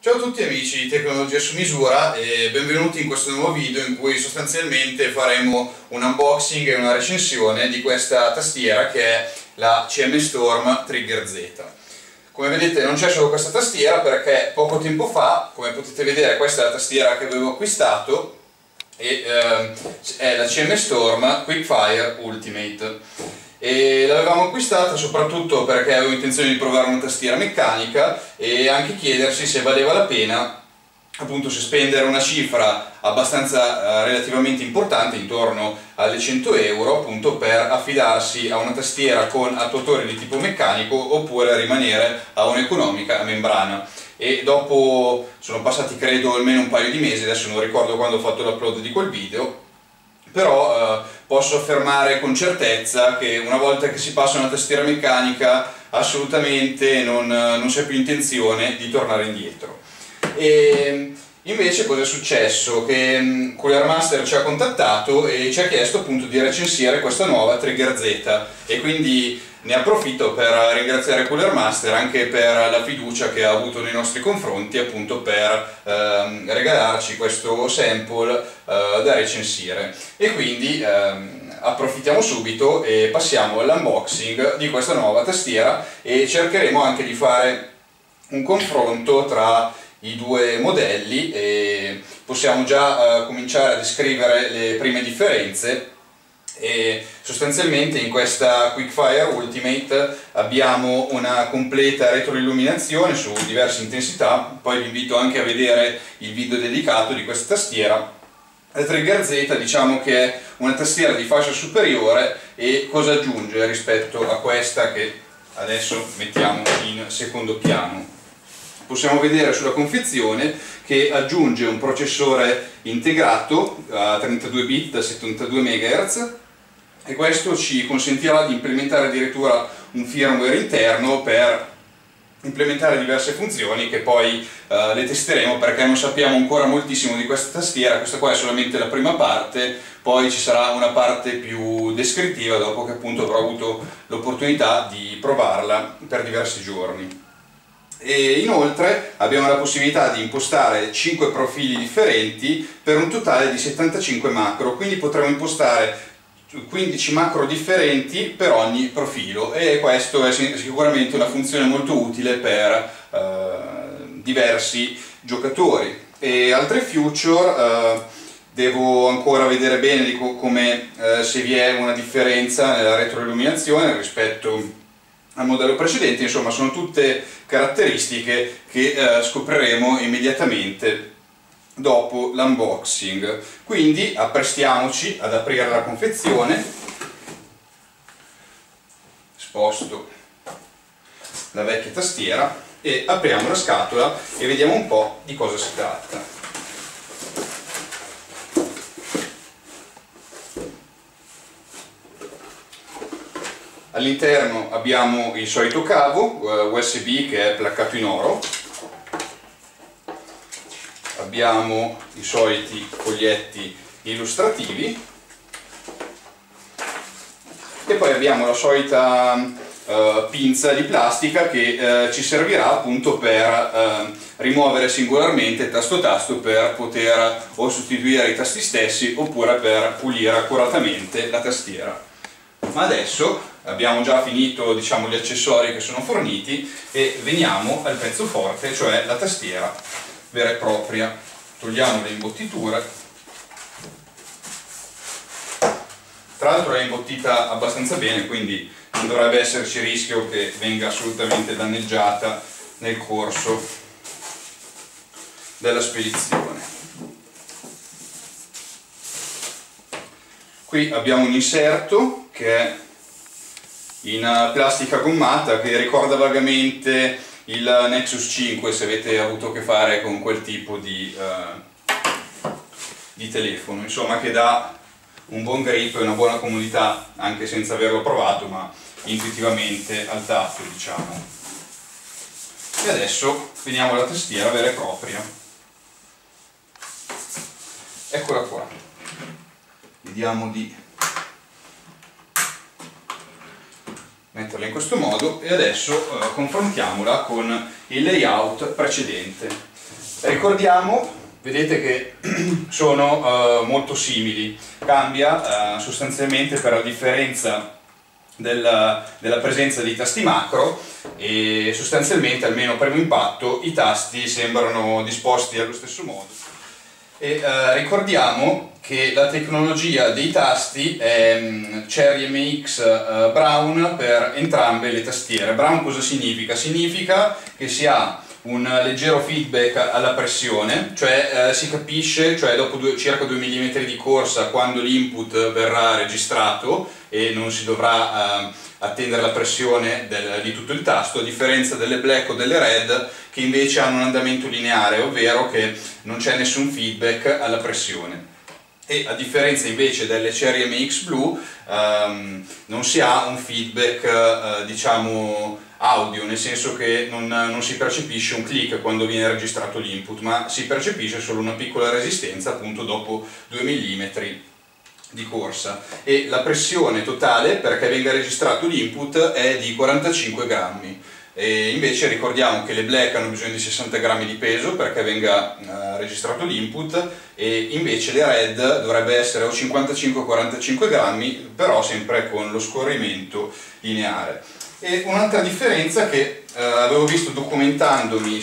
Ciao a tutti amici di Tecnologia su Misura e benvenuti in questo nuovo video in cui sostanzialmente faremo un unboxing e una recensione di questa tastiera che è la CM Storm Trigger Z. Come vedete non c'è solo questa tastiera perché poco tempo fa, come potete vedere, questa è la tastiera che avevo acquistato e è la CM Storm Quickfire Ultimate. E l'avevamo acquistata soprattutto perché avevo intenzione di provare una tastiera meccanica e anche chiedersi se valeva la pena, appunto, se spendere una cifra abbastanza relativamente importante, intorno alle 100 euro, appunto, per affidarsi a una tastiera con attuatore di tipo meccanico oppure rimanere a un'economica a membrana. E dopo sono passati credo almeno un paio di mesi, adesso non ricordo quando ho fatto l'upload di quel video, però posso affermare con certezza che una volta che si passa a una tastiera meccanica assolutamente non c'è più intenzione di tornare indietro. E invece cosa è successo? Che Cooler Master ci ha contattato e ci ha chiesto appunto di recensire questa nuova Trigger Z e quindi ne approfitto per ringraziare Cooler Master anche per la fiducia che ha avuto nei nostri confronti, appunto per regalarci questo sample da recensire. E quindi approfittiamo subito e passiamo all'unboxing di questa nuova tastiera e cercheremo anche di fare un confronto tra i due modelli e possiamo già cominciare a descrivere le prime differenze. E sostanzialmente in questa Quickfire Ultimate abbiamo una completa retroilluminazione su diverse intensità, poi vi invito anche a vedere il video dedicato di questa tastiera. La Trigger Z diciamo che è una tastiera di fascia superiore e cosa aggiunge rispetto a questa che adesso mettiamo in secondo piano? Possiamo vedere sulla confezione che aggiunge un processore integrato a 32 bit da 72 MHz e questo ci consentirà di implementare addirittura un firmware interno per implementare diverse funzioni che poi le testeremo perché non sappiamo ancora moltissimo di questa tastiera. Questa qua è solamente la prima parte, poi ci sarà una parte più descrittiva dopo che appunto avrò avuto l'opportunità di provarla per diversi giorni. E inoltre abbiamo la possibilità di impostare 5 profili differenti per un totale di 75 macro, quindi potremo impostare 15 macro differenti per ogni profilo e questo è sicuramente una funzione molto utile per diversi giocatori. E altre feature devo ancora vedere bene come se vi è una differenza nella retroilluminazione rispetto al modello precedente. Insomma, sono tutte caratteristiche che scopriremo immediatamente dopo l'unboxing. Quindi apprestiamoci ad aprire la confezione. Sposto la vecchia tastiera e apriamo la scatola e vediamo un po' di cosa si tratta. All'interno abbiamo il solito cavo USB che è placcato in oro, abbiamo i soliti foglietti illustrativi e poi abbiamo la solita pinza di plastica che ci servirà appunto per rimuovere singolarmente tasto tasto per poter o sostituire i tasti stessi oppure per pulire accuratamente la tastiera. Ma adesso abbiamo già finito, diciamo, gli accessori che sono forniti e veniamo al pezzo forte, cioè la tastiera vera e propria. Togliamo le imbottiture. Tra l'altro è imbottita abbastanza bene, quindi non dovrebbe esserci rischio che venga assolutamente danneggiata nel corso della spedizione. Qui abbiamo un inserto che è in plastica gommata che ricorda vagamente il Nexus 5 se avete avuto a che fare con quel tipo di telefono, insomma, che dà un buon grip e una buona comodità anche senza averlo provato, ma intuitivamente al tatto, diciamo. E adesso veniamo alla tastiera vera e propria. Eccola qua. Vediamo di metterla in questo modo e adesso confrontiamola con il layout precedente. Ricordiamo, vedete che sono molto simili, cambia sostanzialmente per la differenza della presenza di tasti macro, e sostanzialmente, almeno a primo impatto, i tasti sembrano disposti allo stesso modo. E ricordiamo che la tecnologia dei tasti è Cherry MX Brown per entrambe le tastiere. Brown cosa significa? Significa che si ha un leggero feedback alla pressione, cioè si capisce, cioè dopo circa 2 mm di corsa, quando l'input verrà registrato e non si dovrà attendere la pressione di tutto il tasto, a differenza delle black o delle red che invece hanno un andamento lineare, ovvero che non c'è nessun feedback alla pressione. E a differenza invece delle Cherry MX Blue non si ha un feedback diciamo audio, nel senso che non si percepisce un click quando viene registrato l'input, ma si percepisce solo una piccola resistenza appunto dopo 2 mm di corsa, e la pressione totale perché venga registrato l'input è di 45 grammi. E invece ricordiamo che le black hanno bisogno di 60 grammi di peso perché venga registrato l'input, e invece le red dovrebbe essere o 55 o 45 grammi, però sempre con lo scorrimento lineare. E un'altra differenza che avevo visto documentandomi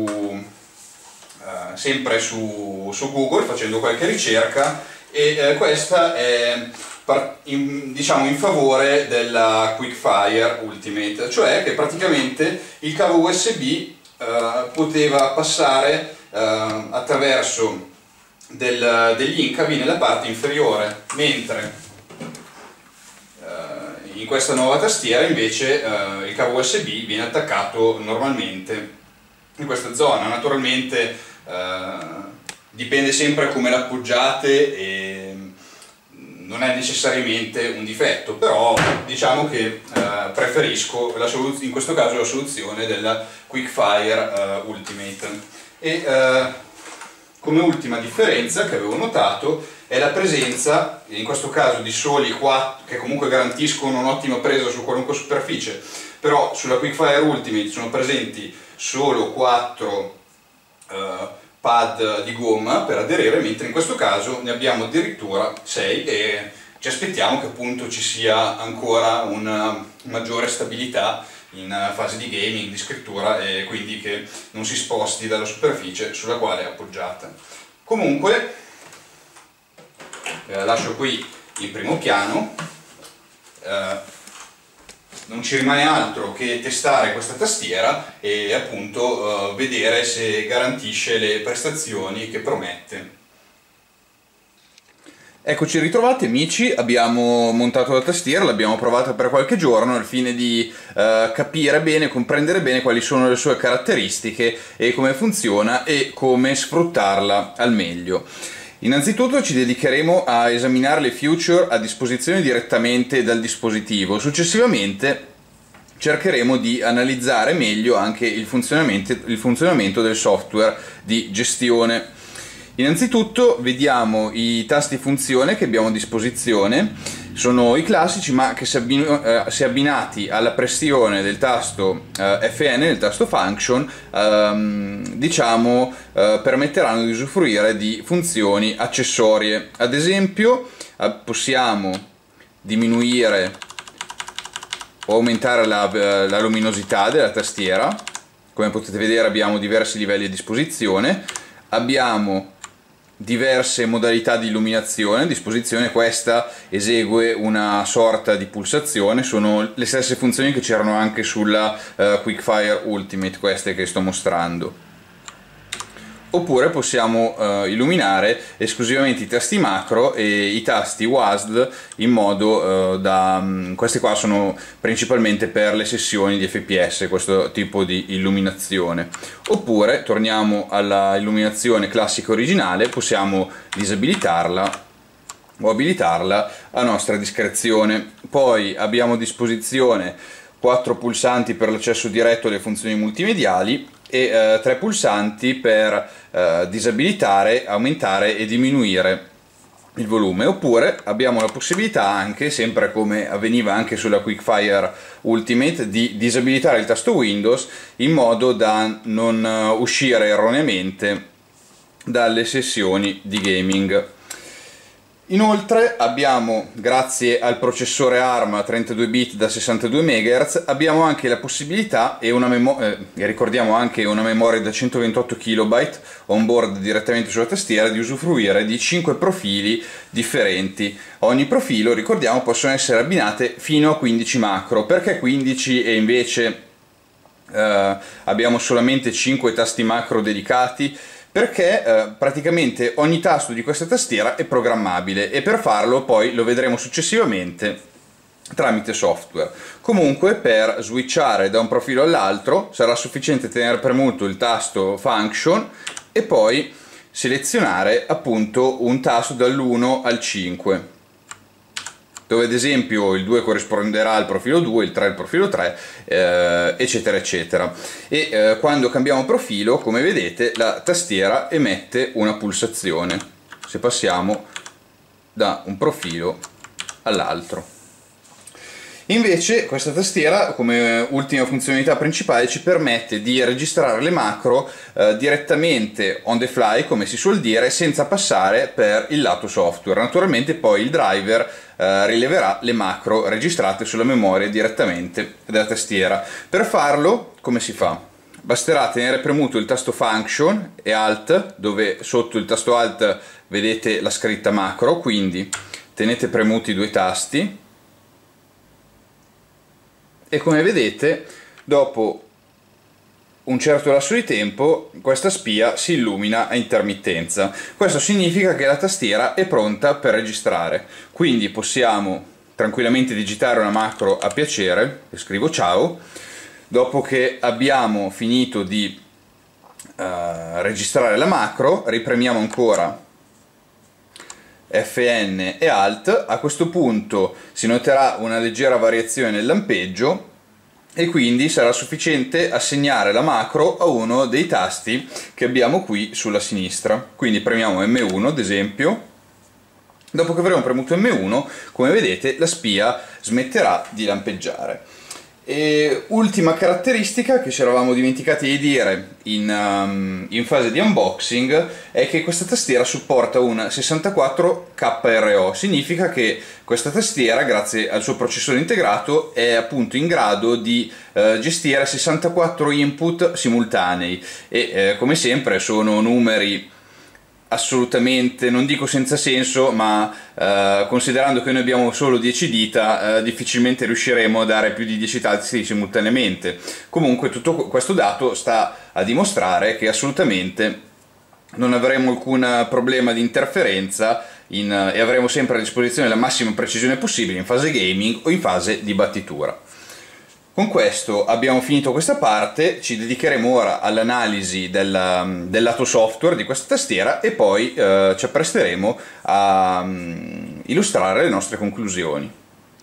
sempre su Google, facendo qualche ricerca, e questa è diciamo in favore della Quickfire Ultimate, cioè che praticamente il cavo USB poteva passare attraverso degli incavi nella parte inferiore, mentre in questa nuova tastiera invece il cavo USB viene attaccato normalmente in questa zona. Naturalmente dipende sempre come l'appoggiate e non è necessariamente un difetto, però diciamo che preferisco in questo caso la soluzione della Quickfire Ultimate. E come ultima differenza che avevo notato è la presenza, in questo caso di soli 4, che comunque garantiscono un'ottima presa su qualunque superficie, però sulla Quickfire Ultimate sono presenti solo 4 pad di gomma per aderire, mentre in questo caso ne abbiamo addirittura 6, e ci aspettiamo che appunto ci sia ancora una maggiore stabilità in fase di gaming, di scrittura, e quindi che non si sposti dalla superficie sulla quale è appoggiata. Comunque lascio qui in primo piano, non ci rimane altro che testare questa tastiera e appunto vedere se garantisce le prestazioni che promette. Eccoci ritrovati amici, abbiamo montato la tastiera, l'abbiamo provata per qualche giorno al fine di capire bene, comprendere bene quali sono le sue caratteristiche e come funziona e come sfruttarla al meglio. Innanzitutto ci dedicheremo a esaminare le feature a disposizione direttamente dal dispositivo. Successivamente cercheremo di analizzare meglio anche il funzionamento del software di gestione. Innanzitutto vediamo i tasti funzione che abbiamo a disposizione. Sono i classici, ma che se abbinati alla pressione del tasto FN, del tasto function, diciamo permetteranno di usufruire di funzioni accessorie. Ad esempio possiamo diminuire o aumentare la luminosità della tastiera. Come potete vedere abbiamo diversi livelli a disposizione, abbiamo diverse modalità di illuminazione a disposizione. Questa esegue una sorta di pulsazione, sono le stesse funzioni che c'erano anche sulla Quickfire Ultimate, queste che sto mostrando. Oppure possiamo illuminare esclusivamente i tasti macro e i tasti WASD in modo queste qua sono principalmente per le sessioni di FPS, questo tipo di illuminazione. Oppure torniamo alla illuminazione classica originale, possiamo disabilitarla o abilitarla a nostra discrezione. Poi abbiamo a disposizione 4 pulsanti per l'accesso diretto alle funzioni multimediali e 3 pulsanti per disabilitare, aumentare e diminuire il volume. Oppure abbiamo la possibilità anche, sempre come avveniva anche sulla Quickfire Ultimate, di disabilitare il tasto Windows in modo da non uscire erroneamente dalle sessioni di gaming. Inoltre abbiamo, grazie al processore ARM a 32 bit da 62 MHz, abbiamo anche la possibilità e ricordiamo anche una memoria da 128 KB on board direttamente sulla tastiera, di usufruire di 5 profili differenti. Ogni profilo, ricordiamo, possono essere abbinate fino a 15 macro. Perché 15 e invece abbiamo solamente 5 tasti macro dedicati? Perché praticamente ogni tasto di questa tastiera è programmabile, e per farlo poi lo vedremo successivamente tramite software. Comunque, per switchare da un profilo all'altro sarà sufficiente tenere premuto il tasto Function e poi selezionare appunto un tasto dall'1 al 5, dove ad esempio il 2 corrisponderà al profilo 2, il 3 al profilo 3, eccetera eccetera. E quando cambiamo profilo, come vedete, la tastiera emette una pulsazione se passiamo da un profilo all'altro. Invece questa tastiera, come ultima funzionalità principale, ci permette di registrare le macro direttamente on the fly, come si suol dire, senza passare per il lato software. Naturalmente poi il driver rileverà le macro registrate sulla memoria direttamente dalla tastiera. Per farlo, come si fa? Basterà tenere premuto il tasto Function e Alt, dove sotto il tasto Alt vedete la scritta macro, quindi tenete premuti i due tasti e, come vedete, dopo un certo lasso di tempo questa spia si illumina a intermittenza. Questo significa che la tastiera è pronta per registrare, quindi possiamo tranquillamente digitare una macro a piacere. Scrivo ciao. Dopo che abbiamo finito di registrare la macro, ripremiamo ancora Fn e Alt. A questo punto si noterà una leggera variazione nel lampeggio e quindi sarà sufficiente assegnare la macro a uno dei tasti che abbiamo qui sulla sinistra. Quindi premiamo M1 ad esempio. Dopo che avremo premuto M1, come vedete, la spia smetterà di lampeggiare. E ultima caratteristica che ci eravamo dimenticati di dire in fase di unboxing è che questa tastiera supporta un 64 KRO. Significa che questa tastiera, grazie al suo processore integrato, è appunto in grado di gestire 64 input simultanei e come sempre sono numeri assolutamente, non dico senza senso, ma considerando che noi abbiamo solo 10 dita, difficilmente riusciremo a dare più di 10 tasti simultaneamente. Comunque tutto questo dato sta a dimostrare che assolutamente non avremo alcun problema di interferenza e avremo sempre a disposizione la massima precisione possibile in fase gaming o in fase di battitura. Con questo abbiamo finito questa parte, ci dedicheremo ora all'analisi del lato software di questa tastiera e poi ci appresteremo a illustrare le nostre conclusioni.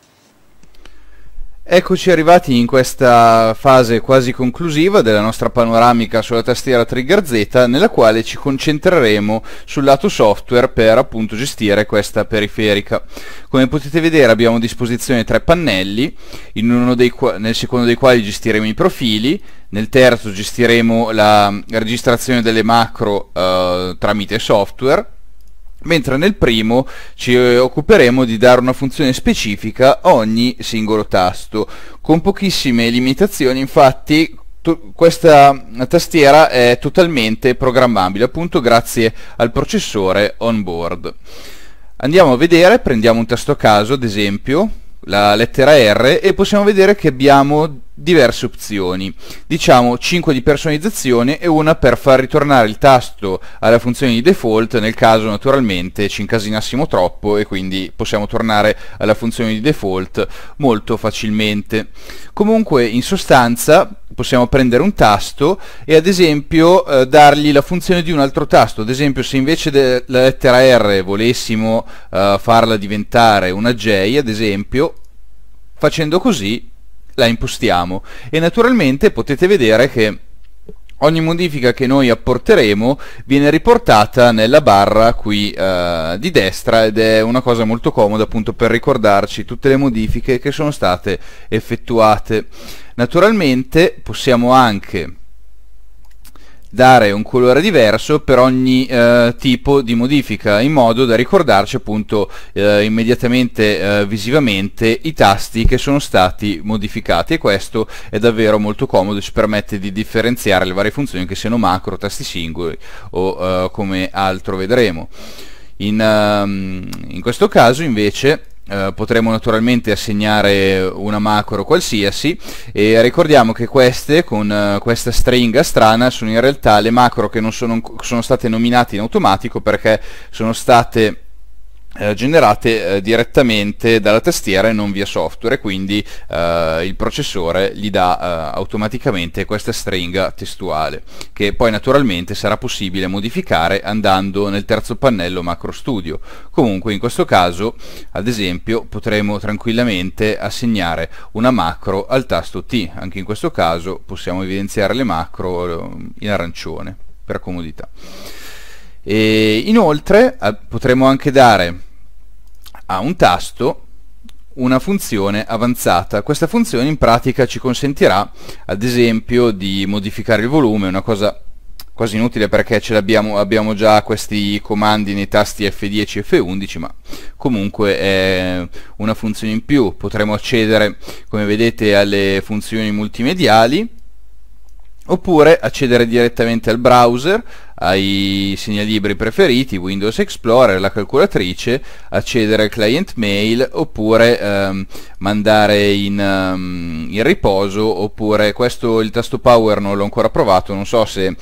Eccoci arrivati in questa fase quasi conclusiva della nostra panoramica sulla tastiera Trigger Z, nella quale ci concentreremo sul lato software per appunto gestire questa periferica. Come potete vedere abbiamo a disposizione 3 pannelli, nel secondo dei quali gestiremo i profili, nel terzo gestiremo la registrazione delle macro tramite software, mentre nel primo ci occuperemo di dare una funzione specifica a ogni singolo tasto, con pochissime limitazioni. Infatti questa tastiera è totalmente programmabile, appunto grazie al processore on board. Andiamo a vedere, prendiamo un tasto a caso, ad esempio la lettera R, e possiamo vedere che abbiamo diverse opzioni, diciamo 5 di personalizzazione e una per far ritornare il tasto alla funzione di default nel caso naturalmente ci incasinassimo troppo, e quindi possiamo tornare alla funzione di default molto facilmente. Comunque in sostanza possiamo prendere un tasto e ad esempio dargli la funzione di un altro tasto. Ad esempio, se invece della lettera R volessimo farla diventare una J, ad esempio, facendo così la impostiamo, e naturalmente potete vedere che ogni modifica che noi apporteremo viene riportata nella barra qui di destra, ed è una cosa molto comoda appunto per ricordarci tutte le modifiche che sono state effettuate. Naturalmente possiamo anche dare un colore diverso per ogni tipo di modifica, in modo da ricordarci appunto immediatamente visivamente i tasti che sono stati modificati, e questo è davvero molto comodo, ci permette di differenziare le varie funzioni, che siano macro, tasti singoli o come altro vedremo. In questo caso invece potremo naturalmente assegnare una macro qualsiasi, e ricordiamo che queste, con questa stringa strana, sono in realtà le macro che non sono state nominate in automatico, perché sono state generate direttamente dalla tastiera e non via software, e quindi il processore gli dà automaticamente questa stringa testuale, che poi naturalmente sarà possibile modificare andando nel terzo pannello Macro Studio. Comunque in questo caso, ad esempio, potremo tranquillamente assegnare una macro al tasto T. Anche in questo caso possiamo evidenziare le macro in arancione per comodità. E inoltre potremo anche dare a un tasto una funzione avanzata. Questa funzione in pratica ci consentirà ad esempio di modificare il volume, una cosa quasi inutile perché abbiamo già questi comandi nei tasti F10 e F11, ma comunque è una funzione in più. Potremo accedere, come vedete, alle funzioni multimediali, oppure accedere direttamente al browser, ai segnalibri preferiti, Windows Explorer, la calcolatrice, accedere al client mail, oppure mandare in riposo, oppure il tasto power non l'ho ancora provato, non so se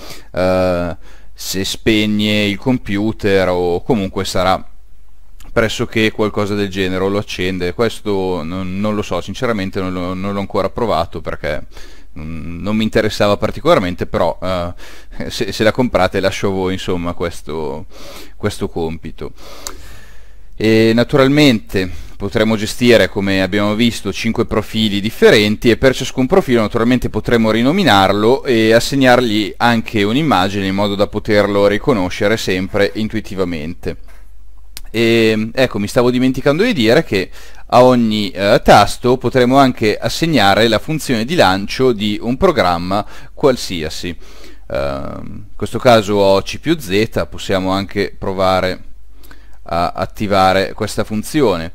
spegne il computer, o comunque sarà pressoché qualcosa del genere, o lo accende. Questo non lo so, sinceramente non l'ho ancora provato perché non mi interessava particolarmente, però se la comprate lascio a voi, insomma, questo compito. E naturalmente potremo gestire, come abbiamo visto, 5 profili differenti, e per ciascun profilo naturalmente potremo rinominarlo e assegnargli anche un'immagine, in modo da poterlo riconoscere sempre intuitivamente. E ecco, mi stavo dimenticando di dire che a ogni tasto potremo anche assegnare la funzione di lancio di un programma qualsiasi. In questo caso ho C più Z, possiamo anche provare a attivare questa funzione.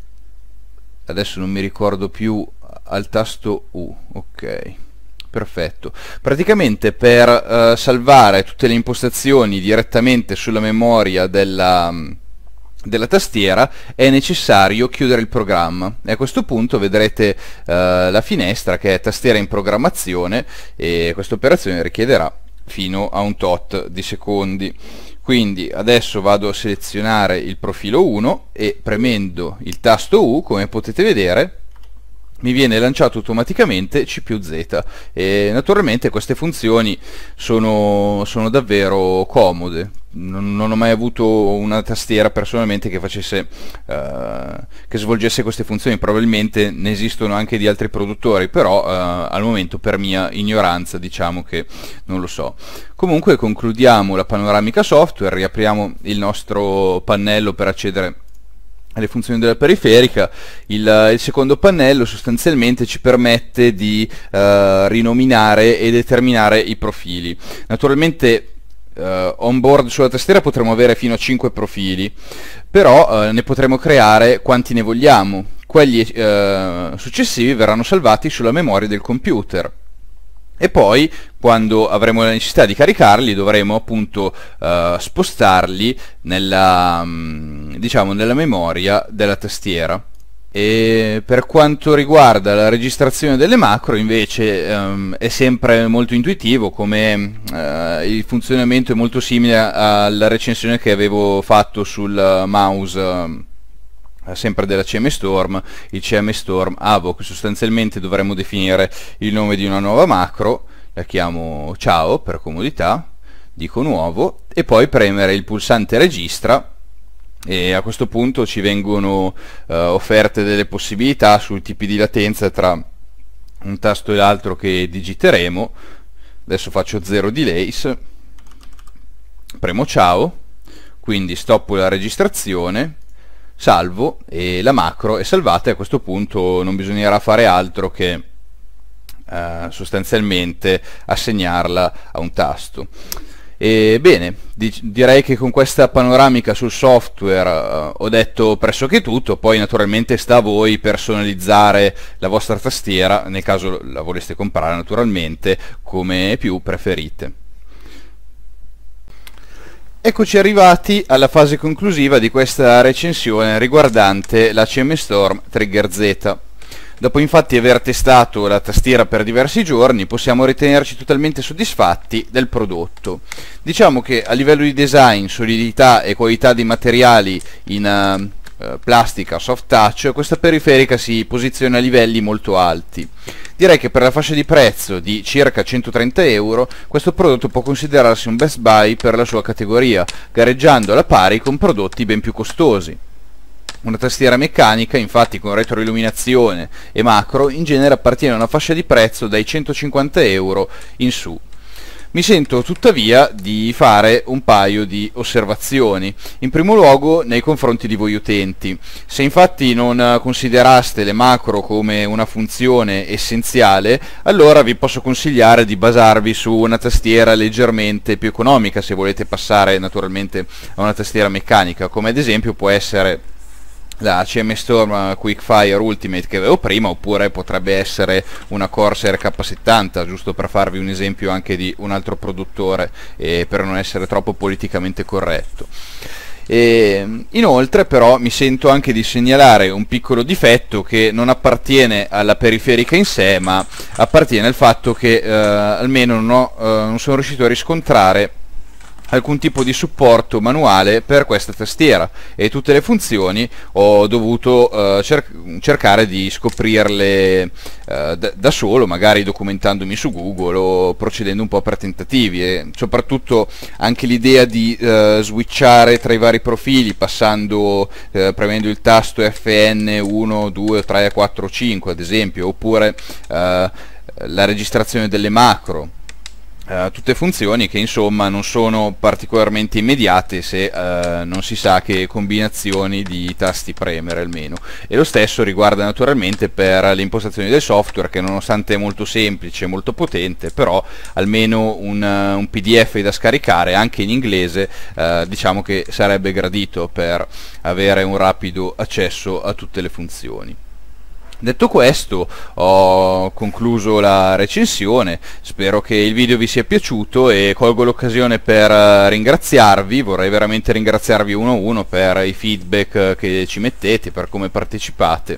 Adesso non mi ricordo più, al tasto U, ok. Perfetto. Praticamente per salvare tutte le impostazioni direttamente sulla memoria della tastiera è necessario chiudere il programma, e a questo punto vedrete la finestra che è tastiera in programmazione, e questa operazione richiederà fino a un tot di secondi. Quindi adesso vado a selezionare il profilo 1 e premendo il tasto U, come potete vedere, mi viene lanciato automaticamente C più Z, e naturalmente queste funzioni sono davvero comode. Non ho mai avuto una tastiera personalmente che facesse che svolgesse queste funzioni. Probabilmente ne esistono anche di altri produttori, però al momento, per mia ignoranza, diciamo che non lo so. Comunque concludiamo la panoramica software, riapriamo il nostro pannello per accedere alle funzioni della periferica. Il secondo pannello sostanzialmente ci permette di rinominare e determinare i profili. Naturalmente on board sulla tastiera potremo avere fino a 5 profili, però ne potremo creare quanti ne vogliamo. Quelli successivi verranno salvati sulla memoria del computer, e poi quando avremo la necessità di caricarli dovremo appunto spostarli nella memoria della tastiera. E per quanto riguarda la registrazione delle macro invece è sempre molto intuitivo, come il funzionamento è molto simile alla recensione che avevo fatto sul mouse sempre della CM-Storm, il CM-Storm Avoc. Sostanzialmente dovremmo definire il nome di una nuova macro, la chiamo ciao per comodità, dico nuovo, e poi premere il pulsante registra, e a questo punto ci vengono offerte delle possibilità sui tipi di latenza tra un tasto e l'altro che digiteremo. Adesso faccio 0 delays, premo ciao, quindi stoppo la registrazione, salvo, e la macro è salvata, e a questo punto non bisognerà fare altro che sostanzialmente assegnarla a un tasto. E bene, direi che con questa panoramica sul software ho detto pressoché tutto. Poi naturalmente sta a voi personalizzare la vostra tastiera, nel caso la voleste comprare naturalmente, come più preferite. Eccoci arrivati alla fase conclusiva di questa recensione riguardante la CM Storm Trigger Z. Dopo infatti aver testato la tastiera per diversi giorni, possiamo ritenerci totalmente soddisfatti del prodotto. Diciamo che a livello di design, solidità e qualità dei materiali in plastica soft touch, questa periferica si posiziona a livelli molto alti. Direi che per la fascia di prezzo di circa 130 euro questo prodotto può considerarsi un best buy per la sua categoria, gareggiando alla pari con prodotti ben più costosi. Una tastiera meccanica, infatti, con retroilluminazione e macro, in genere appartiene a una fascia di prezzo dai 150 euro in su. Mi sento tuttavia di fare un paio di osservazioni, in primo luogo nei confronti di voi utenti. Se infatti non consideraste le macro come una funzione essenziale, allora vi posso consigliare di basarvi su una tastiera leggermente più economica, se volete passare naturalmente a una tastiera meccanica, come ad esempio può essere la CM Storm Quickfire Ultimate che avevo prima, oppure potrebbe essere una Corsair K70, giusto per farvi un esempio anche di un altro produttore e per non essere troppo politicamente corretto. E inoltre però mi sento anche di segnalare un piccolo difetto che non appartiene alla periferica in sé, ma appartiene al fatto che almeno non sono riuscito a riscontrare alcun tipo di supporto manuale per questa tastiera, e tutte le funzioni ho dovuto cercare di scoprirle da solo, magari documentandomi su Google o procedendo un po' per tentativi, e soprattutto anche l'idea di switchare tra i vari profili passando premendo il tasto FN 1, 2, 3, 4, 5 ad esempio, oppure la registrazione delle macro. Tutte funzioni che insomma non sono particolarmente immediate se non si sa che combinazioni di tasti premere almeno, e lo stesso riguarda naturalmente per le impostazioni del software, che nonostante è molto semplice e molto potente, però almeno un PDF da scaricare anche in inglese diciamo che sarebbe gradito per avere un rapido accesso a tutte le funzioni. Detto questo, ho concluso la recensione, spero che il video vi sia piaciuto e colgo l'occasione per ringraziarvi. Vorrei veramente ringraziarvi uno a uno per i feedback che ci mettete, per come partecipate.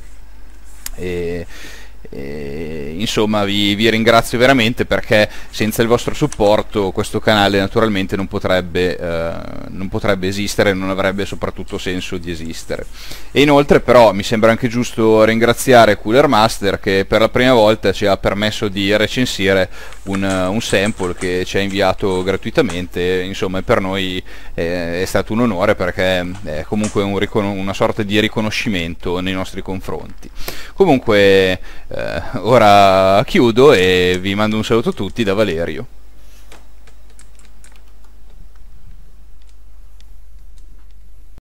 Insomma vi ringrazio veramente, perché senza il vostro supporto questo canale naturalmente non potrebbe esistere, non avrebbe soprattutto senso di esistere. E inoltre però mi sembra anche giusto ringraziare Cooler Master, che per la prima volta ci ha permesso di recensire un sample che ci ha inviato gratuitamente. Insomma, per noi è stato un onore, perché è comunque una sorta di riconoscimento nei nostri confronti. Comunque ora chiudo e vi mando un saluto a tutti da Valerio.